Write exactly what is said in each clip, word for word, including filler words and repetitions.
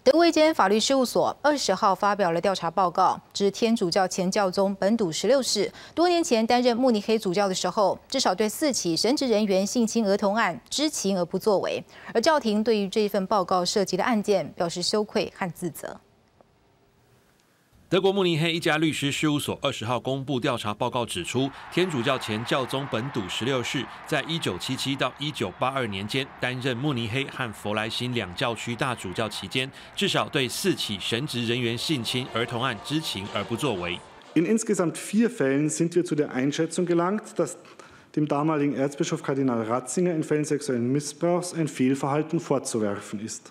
德国一间法律事务所二十号发表了调查报告，指天主教前教宗本笃十六世多年前担任慕尼黑主教的时候，至少对四起神职人员性侵儿童案知情而不作为。而教廷对于这一份报告涉及的案件表示羞愧和自责。 德国慕尼黑一家律师事务所二十号公布调查报告，指出，天主教前教宗本笃十六世在一九七七到一九八二年间担任慕尼黑和佛莱辛两教区大主教期间，至少对四起神职人员性侵儿童案知情而不作为。 In insgesamt vier Fällen sind wir zu der Einschätzung gelangt, dass dem damaligen Erzbischof Kardinal Ratzinger in Fällen sexuellen Missbrauchs ein Fehlverhalten vorzuwerfen ist.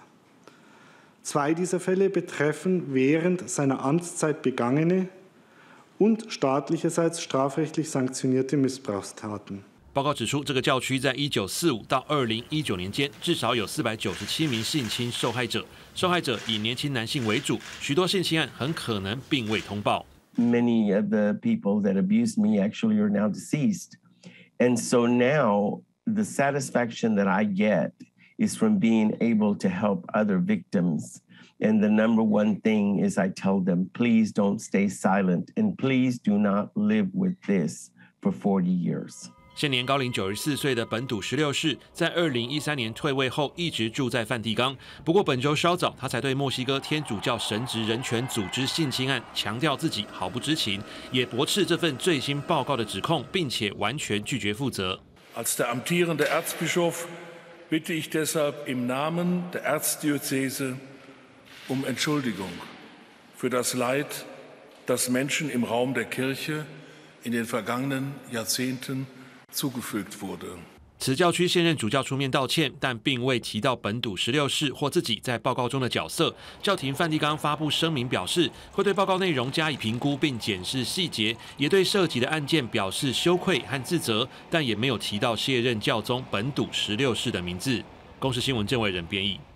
Zwei dieser Fälle betreffen während seiner Amtszeit begangene und staatlicherseits strafrechtlich sanktionierte Missbrauchstaten. 报告指出，这个教区在一九四五到二零一九年间，至少有四百九十七名性侵受害者，受害者以年轻男性为主，许多性侵案很可能并未通报。 Many of the people that abused me actually are now deceased, and so now the satisfaction that I get is from being able to help other victims. And the number one thing is I tell them, please don't stay silent and please do not live with this for forty years. 现年高龄九十四岁的本笃十六世，在二零一三年退位后，一直住在梵蒂冈。不过本周稍早，他才对墨西哥天主教神职人权组织性侵案强调自己毫不知情，也驳斥这份最新报告的指控，并且完全拒绝负责。 Als der amtierende Erzbischof bitte ich deshalb im Namen der Erzdiözese um Entschuldigung für das Leid, das Menschen im Raum der Kirche in den vergangenen Jahrzehnten zugefügt wurde. 此教区现任主教出面道歉，但并未提到本笃十六世或自己在报告中的角色。教廷梵蒂冈发布声明表示，会对报告内容加以评估并检视细节，也对涉及的案件表示羞愧和自责，但也没有提到卸任教宗本笃十六世的名字。公视新闻郑伟仁编译。